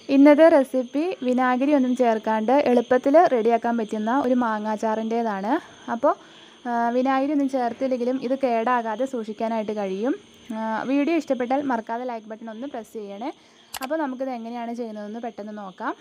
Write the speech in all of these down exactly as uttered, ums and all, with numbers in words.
ഇന്നത്തെ റെസിപ്പി വിനാഗിരി ഒന്നും ചേർക്കാണ്ട് എളുപ്പത്തിൽ റെഡിയാക്കാൻ പറ്റുന്ന ഒരു മാങ്ങാച്ചാറിൻ്റേതാണ്. അപ്പോൾ വിനാഗിരി ഒന്നും ചേർത്തില്ലെങ്കിലും ഇത് കേടാകാതെ സൂക്ഷിക്കാനായിട്ട് കഴിയും. വീഡിയോ ഇഷ്ടപ്പെട്ടാൽ മറക്കാതെ ലൈക്ക് ബട്ടൺ ഒന്ന് പ്രസ് ചെയ്യണേ. അപ്പോൾ നമുക്കിത് എങ്ങനെയാണ് ചെയ്യുന്നതെന്ന് പെട്ടെന്ന് നോക്കാം.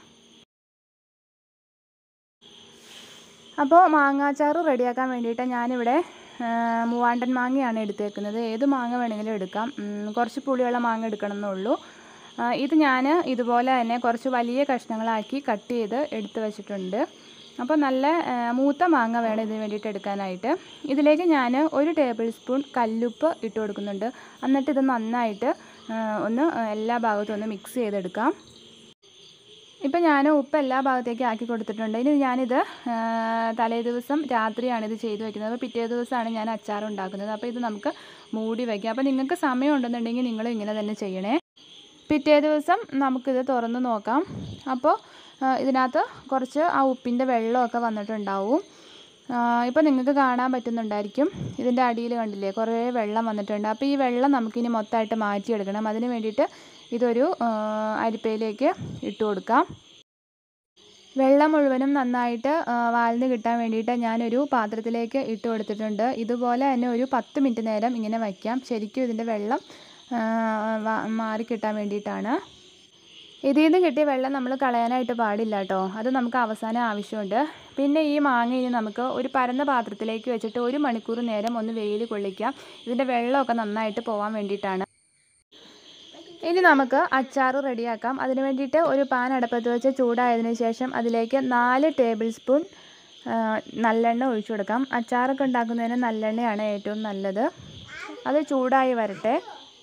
അപ്പോൾ മാങ്ങാച്ചാറ് റെഡിയാക്കാൻ വേണ്ടിയിട്ട് ഞാനിവിടെ മൂവാണ്ടൻ മാങ്ങയാണ് എടുത്തേക്കുന്നത്. ഏത് മാങ്ങ വേണമെങ്കിലും എടുക്കാം. കുറച്ച് പുളിയുള്ള മാങ്ങ എടുക്കണം എന്നുള്ളൂ. ഇത് ഞാൻ ഇതുപോലെ തന്നെ കുറച്ച് വലിയ കഷ്ണങ്ങളാക്കി കട്ട് ചെയ്ത് എടുത്ത് വെച്ചിട്ടുണ്ട്. അപ്പോൾ നല്ല മൂത്ത മാങ്ങ വേണം ഇതിന് വേണ്ടിയിട്ട് എടുക്കാനായിട്ട്. ഇതിലേക്ക് ഞാൻ ഒരു ടേബിൾ സ്പൂൺ കല്ലുപ്പ് ഇട്ട് കൊടുക്കുന്നുണ്ട്. എന്നിട്ട് ഇത് നന്നായിട്ട് ഒന്ന് എല്ലാ ഭാഗത്തും ഒന്ന് മിക്സ് ചെയ്തെടുക്കാം. ഇപ്പം ഞാൻ ഉപ്പ് എല്ലാ ഭാഗത്തേക്കും ആക്കി കൊടുത്തിട്ടുണ്ട്. ഇനി ഞാനിത് തലേ ദിവസം രാത്രിയാണ് ഇത് ചെയ്ത് വയ്ക്കുന്നത്. അപ്പോൾ പിറ്റേ ദിവസമാണ് ഞാൻ അച്ചാർ ഉണ്ടാക്കുന്നത്. അപ്പോൾ ഇത് നമുക്ക് മൂടി വയ്ക്കാം. അപ്പോൾ നിങ്ങൾക്ക് സമയം ഉണ്ടെന്നുണ്ടെങ്കിൽ നിങ്ങൾ ഇങ്ങനെ തന്നെ ചെയ്യണേ. പിറ്റേ ദിവസം നമുക്കിത് തുറന്ന് നോക്കാം. അപ്പോൾ ഇതിനകത്ത് കുറച്ച് ആ ഉപ്പിൻ്റെ വെള്ളമൊക്കെ വന്നിട്ടുണ്ടാവും. ഇപ്പോൾ നിങ്ങൾക്ക് കാണാൻ പറ്റുന്നുണ്ടായിരിക്കും. ഇതിൻ്റെ അടിയിൽ കണ്ടില്ലേ കുറേ വെള്ളം വന്നിട്ടുണ്ട്. അപ്പോൾ ഈ വെള്ളം നമുക്കിനി മൊത്തമായിട്ട് മാറ്റിയെടുക്കണം. അതിന് വേണ്ടിയിട്ട് ഇതൊരു അരിപ്പയിലേക്ക് ഇട്ട് കൊടുക്കാം. വെള്ളം മുഴുവനും നന്നായിട്ട് വാൽന്ന് കിട്ടാൻ വേണ്ടിയിട്ട് ഞാനൊരു പാത്രത്തിലേക്ക് ഇട്ട് കൊടുത്തിട്ടുണ്ട്. ഇതുപോലെ തന്നെ ഒരു പത്ത് മിനിറ്റ് നേരം ഇങ്ങനെ വയ്ക്കാം. ശരിക്കും ഇതിൻ്റെ വെള്ളം മാറിക്കിട്ടാൻ വേണ്ടിയിട്ടാണ്. ഇതിൽ നിന്ന് കിട്ടിയ വെള്ളം നമ്മൾ കളയാനായിട്ട് പാടില്ല കേട്ടോ. അത് നമുക്ക് അവസാനം ആവശ്യമുണ്ട്. പിന്നെ ഈ മാങ്ങ ഇനി നമുക്ക് ഒരു പരന്ന പാത്രത്തിലേക്ക് വെച്ചിട്ട് ഒരു മണിക്കൂർ നേരം ഒന്ന് വെയിൽ കൊള്ളിക്കാം. ഇതിൻ്റെ വെള്ളമൊക്കെ നന്നായിട്ട് പോകാൻ വേണ്ടിയിട്ടാണ്. ഇനി നമുക്ക് അച്ചാർ റെഡിയാക്കാം. അതിന് വേണ്ടിയിട്ട് ഒരു പാൻ അടുപ്പത്ത് വെച്ച് ചൂടായതിനു ശേഷം അതിലേക്ക് നാല് ടേബിൾ സ്പൂൺ നല്ലെണ്ണ ഒഴിച്ചു കൊടുക്കാം. അച്ചാറൊക്കെ ഉണ്ടാക്കുന്നതിന് നല്ലെണ്ണയാണ് ഏറ്റവും നല്ലത്. അത് ചൂടായി വരട്ടെ.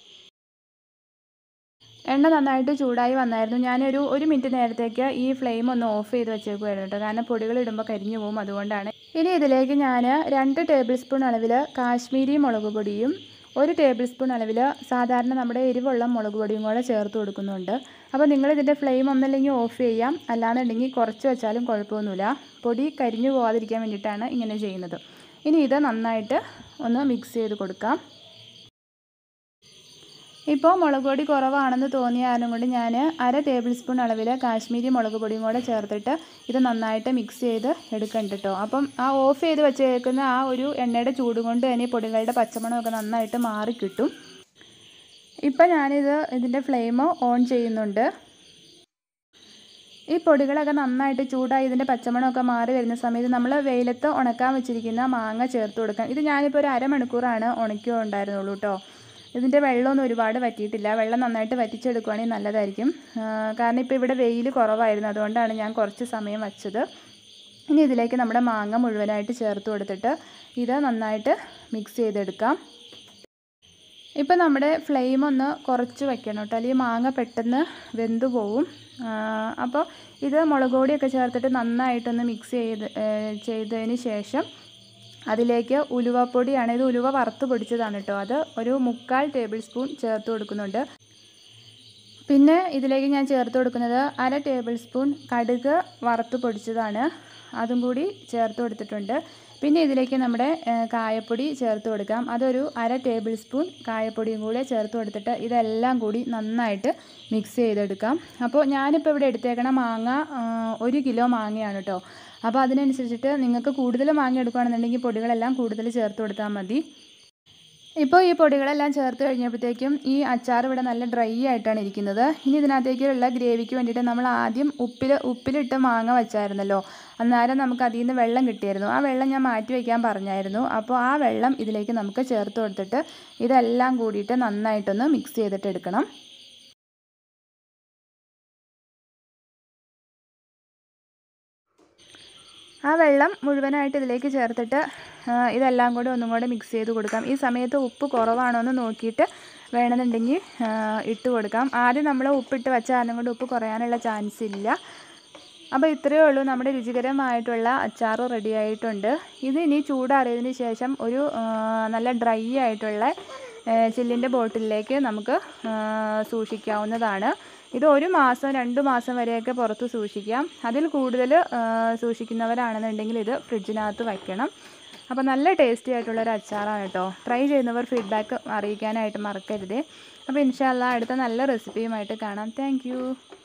എണ്ണ നന്നായിട്ട് ചൂടായി വന്നായിരുന്നു. ഞാനൊരു ഒരു മിനിറ്റ് നേരത്തേക്ക് ഈ ഫ്ലെയിം ഒന്ന് ഓഫ് ചെയ്ത് വെച്ചേക്കുമായിരുന്നു കേട്ടോ. കാരണം പൊടികൾ ഇടുമ്പോൾ കരിഞ്ഞു പോകും, അതുകൊണ്ടാണ്. ഇനി ഇതിലേക്ക് ഞാൻ രണ്ട് ടേബിൾ സ്പൂൺ അളവിൽ കാശ്മീരി മുളക് പൊടിയും ഒരു ടേബിൾ സ്പൂൺ അളവിൽ സാധാരണ നമ്മുടെ എരിവുള്ള മുളക് പൊടിയും കൂടെ ചേർത്ത് കൊടുക്കുന്നുണ്ട്. അപ്പോൾ നിങ്ങളിതിൻ്റെ ഫ്ലെയിം ഒന്നല്ലെങ്കിൽ ഓഫ് ചെയ്യാം, അല്ലാന്നുണ്ടെങ്കിൽ കുറച്ച് വെച്ചാലും കുഴപ്പമൊന്നുമില്ല. പൊടി കരിഞ്ഞു പോകാതിരിക്കാൻ വേണ്ടിയിട്ടാണ് ഇങ്ങനെ ചെയ്യുന്നത്. ഇനി ഇത് നന്നായിട്ട് ഒന്ന് മിക്സ് ചെയ്ത് കൊടുക്കാം. ഇപ്പോൾ മുളക് പൊടി കുറവാണെന്ന് തോന്നിയ കാരണം കൊണ്ട് ഞാൻ അര ടേബിൾ സ്പൂൺ അളവിൽ കാശ്മീരി മുളക് പൊടിയും കൂടെ ചേർത്തിട്ട് ഇത് നന്നായിട്ട് മിക്സ് ചെയ്ത് എടുക്കണ്ട കേട്ടോ. അപ്പം ആ ഓഫ് ചെയ്ത് വെച്ചേക്കുന്ന ആ ഒരു എണ്ണയുടെ ചൂട് കൊണ്ട് തന്നെ പൊടികളുടെ പച്ചമണമൊക്കെ നന്നായിട്ട് മാറിക്കിട്ടും. ഇപ്പം ഞാനിത് ഇതിൻ്റെ ഫ്ലെയിം ഓൺ ചെയ്യുന്നുണ്ട്. ഈ പൊടികളൊക്കെ നന്നായിട്ട് ചൂടായി ഇതിൻ്റെ പച്ചമണമൊക്കെ മാറി വരുന്ന സമയത്ത് നമ്മൾ വെയിലത്ത് ഉണക്കാൻ വെച്ചിരിക്കുന്ന മാങ്ങ ചേർത്ത് കൊടുക്കാം. ഇത് ഞാനിപ്പോൾ ഒരു അരമണിക്കൂറാണ് ഉണക്കുക ഉണ്ടായിരുന്നുള്ളൂ കേട്ടോ. ഇതിൻ്റെ വെള്ളമൊന്നും ഒരുപാട് വറ്റിയിട്ടില്ല. വെള്ളം നന്നായിട്ട് വറ്റിച്ചെടുക്കുകയാണെങ്കിൽ നല്ലതായിരിക്കും. കാരണം ഇപ്പോൾ ഇവിടെ വെയിൽ കുറവായിരുന്നു, അതുകൊണ്ടാണ് ഞാൻ കുറച്ച് സമയം വച്ചത്. ഇനി ഇതിലേക്ക് നമ്മുടെ മാങ്ങ മുഴുവനായിട്ട് ചേർത്ത് കൊടുത്തിട്ട് ഇത് നന്നായിട്ട് മിക്സ് ചെയ്തെടുക്കാം. ഇപ്പോൾ നമ്മുടെ ഫ്ലെയിം ഒന്ന് കുറച്ച് വയ്ക്കണം കേട്ടോ, അല്ലെങ്കിൽ മാങ്ങ പെട്ടെന്ന് വെന്തു പോവും. അപ്പോൾ ഇത് മുളക് പൊടിയൊക്കെ ചേർത്തിട്ട് നന്നായിട്ടൊന്ന് മിക്സ് ചെയ്ത് ചെയ്തതിന് ശേഷം അതിലേക്ക് ഉലുവപ്പൊടിയാണ്. ഇത് ഉലുവ വറുത്ത് പൊടിച്ചതാണ് കേട്ടോ. അത് ഒരു മുക്കാൽ ടേബിൾ സ്പൂൺ ചേർത്ത് കൊടുക്കുന്നുണ്ട്. പിന്നെ ഇതിലേക്ക് ഞാൻ ചേർത്ത് കൊടുക്കുന്നത് അര ടേബിൾ സ്പൂൺ കടുക് വറുത്ത് പൊടിച്ചതാണ്. അതും കൂടി ചേർത്ത് കൊടുത്തിട്ടുണ്ട്. പിന്നെ ഇതിലേക്ക് നമ്മുടെ കായപ്പൊടി ചേർത്ത് കൊടുക്കാം. അതൊരു അര ടേബിൾ സ്പൂൺ കായപ്പൊടിയും കൂടെ ചേർത്ത് കൊടുത്തിട്ട് ഇതെല്ലാം കൂടി നന്നായിട്ട് മിക്സ് ചെയ്തെടുക്കാം. അപ്പോൾ ഞാനിപ്പോൾ ഇവിടെ എടുത്തേക്കണ മാങ്ങ ഒരു കിലോ മാങ്ങയാണ് കേട്ടോ. അപ്പോൾ അതിനനുസരിച്ചിട്ട് നിങ്ങൾക്ക് കൂടുതൽ മാങ്ങ എടുക്കുകയാണെന്നുണ്ടെങ്കിൽ പൊടികളെല്ലാം കൂടുതൽ ചേർത്ത് കൊടുത്താൽ മതി. ഇപ്പോൾ ഈ പൊടികളെല്ലാം ചേർത്ത് കഴിഞ്ഞപ്പോഴത്തേക്കും ഈ അച്ചാർ ഇവിടെ നല്ല ഡ്രൈ ആയിട്ടാണ് ഇരിക്കുന്നത്. ഇനി ഇതിനകത്തേക്കുള്ള ഗ്രേവിക്ക് വേണ്ടിയിട്ട് നമ്മൾ ആദ്യം ഉപ്പിൽ ഉപ്പിലിട്ട് മാങ്ങ വെച്ചായിരുന്നല്ലോ. അന്നേരം നമുക്ക് അതിൽ നിന്ന് വെള്ളം കിട്ടിയായിരുന്നു. ആ വെള്ളം ഞാൻ മാറ്റി വയ്ക്കാൻ പറഞ്ഞായിരുന്നു. അപ്പോൾ ആ വെള്ളം ഇതിലേക്ക് നമുക്ക് ചേർത്ത് കൊടുത്തിട്ട് ഇതെല്ലാം കൂടിയിട്ട് നന്നായിട്ടൊന്ന് മിക്സ് ചെയ്തിട്ട് എടുക്കണം. ആ വെള്ളം മുഴുവനായിട്ട് ഇതിലേക്ക് ചേർത്തിട്ട് ഇതെല്ലാം കൂടി ഒന്നും കൂടെ മിക്സ് ചെയ്ത് കൊടുക്കാം. ഈ സമയത്ത് ഉപ്പ് കുറവാണോ എന്ന് നോക്കിയിട്ട് വേണമെന്നുണ്ടെങ്കിൽ ഇട്ട് കൊടുക്കാം. ആദ്യം നമ്മൾ ഉപ്പിട്ട് വെച്ച കാരണം കൊണ്ട് ഉപ്പ് കുറയാനുള്ള ചാൻസ് ഇല്ല. അപ്പോൾ ഇത്രയേ ഉള്ളൂ, നമ്മുടെ രുചികരമായിട്ടുള്ള അച്ചാർ റെഡി ആയിട്ടുണ്ട്. ഇത് ഇനി ചൂടാറിയതിന് ശേഷം ഒരു നല്ല ഡ്രൈ ആയിട്ടുള്ള ചില്ലിൻ്റെ ബോട്ടിലിലേക്ക് നമുക്ക് സൂക്ഷിക്കാവുന്നതാണ്. ഇത് ഒരു മാസം രണ്ട് മാസം വരെയൊക്കെ പുറത്ത് സൂക്ഷിക്കാം. അതിൽ കൂടുതൽ സൂക്ഷിക്കുന്നവരാണെന്നുണ്ടെങ്കിൽ ഇത് ഫ്രിഡ്ജിനകത്ത് വയ്ക്കണം. അപ്പോൾ നല്ല ടേസ്റ്റി ആയിട്ടുള്ളൊരു അച്ചാറാണ് കേട്ടോ. ട്രൈ ചെയ്യുന്നവർ ഫീഡ്ബാക്ക് അറിയിക്കാനായിട്ട് മറക്കരുത്. അപ്പോൾ ഇൻഷാ അല്ലാഹ് അടുത്ത നല്ല റെസിപ്പിയുമായിട്ട് കാണാം. താങ്ക്